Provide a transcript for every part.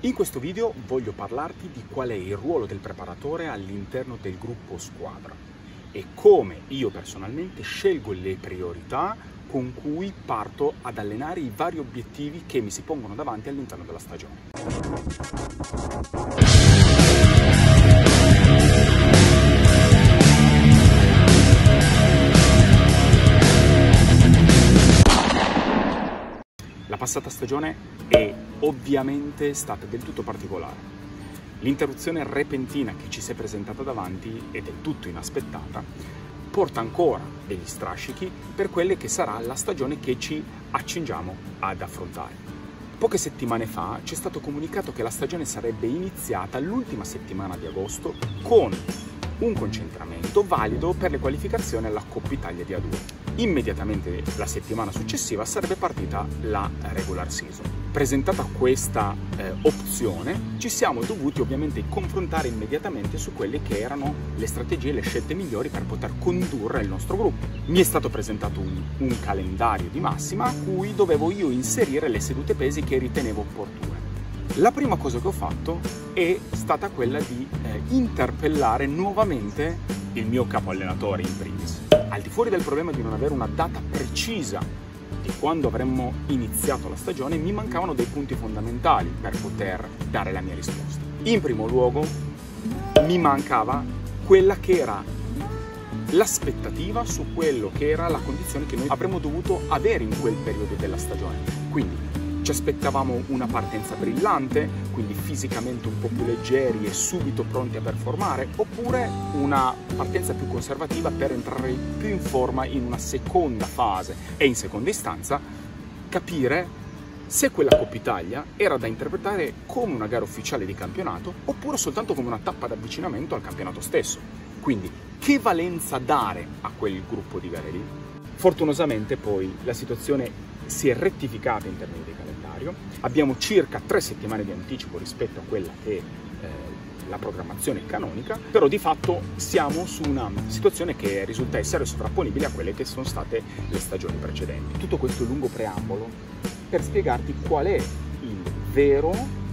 In questo video voglio parlarti di qual è il ruolo del preparatore all'interno del gruppo squadra e come io personalmente scelgo le priorità con cui parto ad allenare i vari obiettivi che mi si pongono davanti all'interno della stagione. La passata stagione è ovviamente stata del tutto particolare. L'interruzione repentina che ci si è presentata davanti e del tutto inaspettata porta ancora degli strascichi per quelle che sarà la stagione che ci accingiamo ad affrontare. Poche settimane fa ci è stato comunicato che la stagione sarebbe iniziata l'ultima settimana di agosto con un concentramento valido per le qualificazioni alla Coppa Italia di A2. Immediatamente la settimana successiva sarebbe partita la regular season. Presentata questa opzione, ci siamo dovuti ovviamente confrontare immediatamente su quelle che erano le strategie e le scelte migliori per poter condurre il nostro gruppo. Mi è stato presentato un calendario di massima a cui dovevo io inserire le sedute pesi che ritenevo opportune. La prima cosa che ho fatto è stata quella di interpellare nuovamente il mio capo allenatore in primis. Al di fuori del problema di non avere una data precisa di quando avremmo iniziato la stagione, mi mancavano dei punti fondamentali per poter dare la mia risposta. In primo luogo mi mancava quella che era l'aspettativa su quello che era la condizione che noi avremmo dovuto avere in quel periodo della stagione. Quindi ci aspettavamo una partenza brillante, quindi fisicamente un po' più leggeri e subito pronti a performare, oppure una partenza più conservativa per entrare più in forma in una seconda fase e in seconda istanza capire se quella Coppa Italia era da interpretare come una gara ufficiale di campionato oppure soltanto come una tappa d'avvicinamento al campionato stesso. Quindi che valenza dare a quel gruppo di gare lì? Fortunosamente poi la situazione si è rettificata in termini di calendario, abbiamo circa 3 settimane di anticipo rispetto a quella che è la programmazione canonica, però di fatto siamo su una situazione che risulta essere sovrapponibile a quelle che sono state le stagioni precedenti. Tutto questo lungo preambolo per spiegarti qual è il vero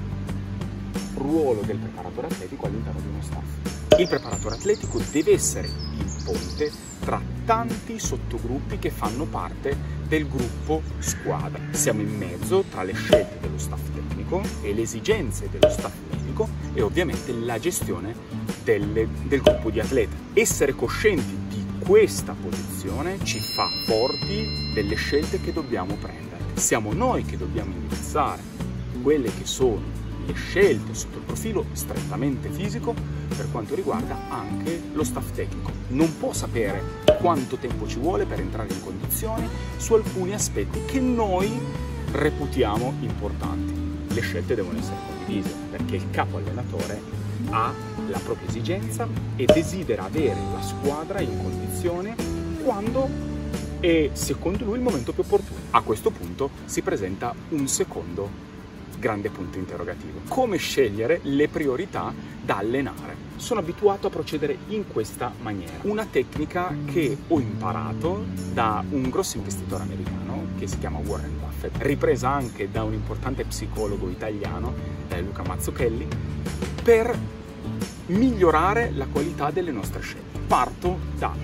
ruolo del preparatore atletico all'interno di uno staff. Il preparatore atletico deve essere il ponte tra tanti sottogruppi che fanno parte del gruppo squadra. Siamo in mezzo tra le scelte dello staff tecnico e le esigenze dello staff medico e ovviamente la gestione del gruppo di atleti. Essere coscienti di questa posizione ci fa forti delle scelte che dobbiamo prendere. Siamo noi che dobbiamo indirizzare quelle che sono le scelte sotto il profilo strettamente fisico per quanto riguarda anche lo staff tecnico. Non può sapere quanto tempo ci vuole per entrare in condizioni su alcuni aspetti che noi reputiamo importanti. Le scelte devono essere condivise perché il capo allenatore ha la propria esigenza e desidera avere la squadra in condizione quando è secondo lui il momento più opportuno. A questo punto si presenta un secondo grande punto interrogativo. Come scegliere le priorità da allenare? Sono abituato a procedere in questa maniera. Una tecnica che ho imparato da un grosso investitore americano che si chiama Warren Buffett, ripresa anche da un importante psicologo italiano, Luca Mazzucchelli, per migliorare la qualità delle nostre scelte. Parto da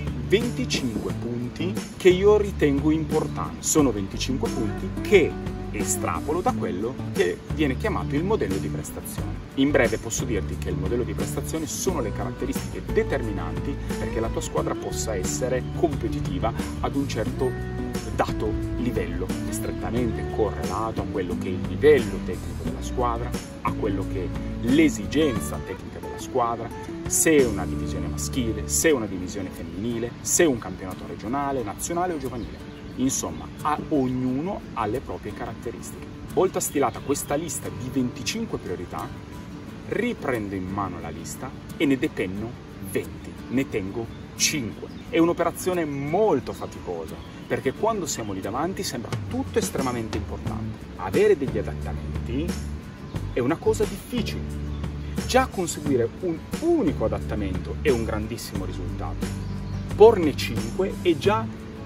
25 punti che io ritengo importanti. Sono 25 punti che estrapolo da quello che viene chiamato il modello di prestazione. In breve posso dirti che il modello di prestazione sono le caratteristiche determinanti perché la tua squadra possa essere competitiva ad un certo dato livello, è strettamente correlato a quello che è il livello tecnico della squadra, a quello che è l'esigenza tecnica della squadra, se è una divisione maschile, se è una divisione femminile, se è un campionato regionale, nazionale o giovanile. Insomma, ognuno ha le proprie caratteristiche. Volta stilata questa lista di 25 priorità, riprendo in mano la lista e ne depenno 20, ne tengo 5. È un'operazione molto faticosa, perché quando siamo lì davanti sembra tutto estremamente importante. Avere degli adattamenti è una cosa difficile. Già conseguire un unico adattamento è un grandissimo risultato. Porne 5 è già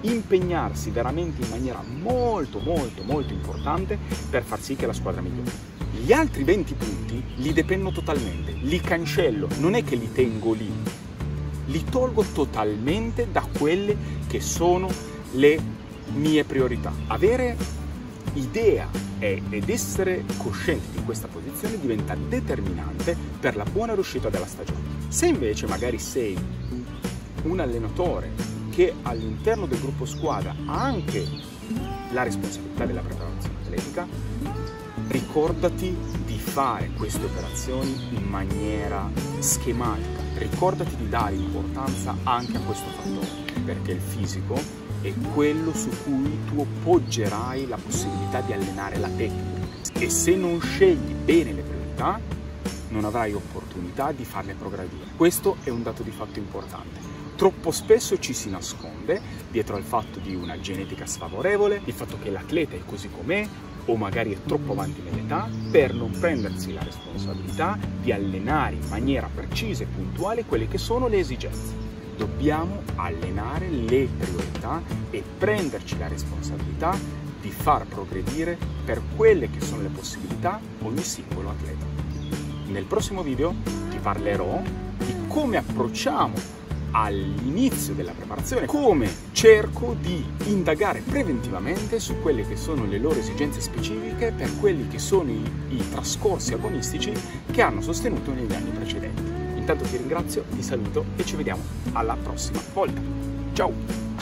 impegnarsi veramente in maniera molto importante per far sì che la squadra migliori. Gli altri 20 punti li depenno totalmente, li cancello, non è che li tengo lì, li tolgo totalmente da quelle che sono le mie priorità. Avere idea ed essere coscienti di questa posizione diventa determinante per la buona riuscita della stagione. Se invece magari sei un allenatore che all'interno del gruppo squadra ha anche la responsabilità della preparazione atletica, ricordati di fare queste operazioni in maniera schematica, ricordati di dare importanza anche a questo fattore, perché il fisico è quello su cui tu poggerai la possibilità di allenare la tecnica, e se non scegli bene le priorità non avrai opportunità di farle progredire. Questo è un dato di fatto importante. Troppo spesso ci si nasconde dietro al fatto di una genetica sfavorevole, il fatto che l'atleta è così com'è o magari è troppo avanti nell'età, per non prendersi la responsabilità di allenare in maniera precisa e puntuale quelle che sono le esigenze. Dobbiamo allenare le priorità e prenderci la responsabilità di far progredire per quelle che sono le possibilità ogni singolo atleta. Nel prossimo video ti parlerò di come approcciamo all'inizio della preparazione, come cerco di indagare preventivamente su quelle che sono le loro esigenze specifiche per quelli che sono i trascorsi agonistici che hanno sostenuto negli anni precedenti. Intanto ti ringrazio, ti saluto e ci vediamo alla prossima volta. Ciao!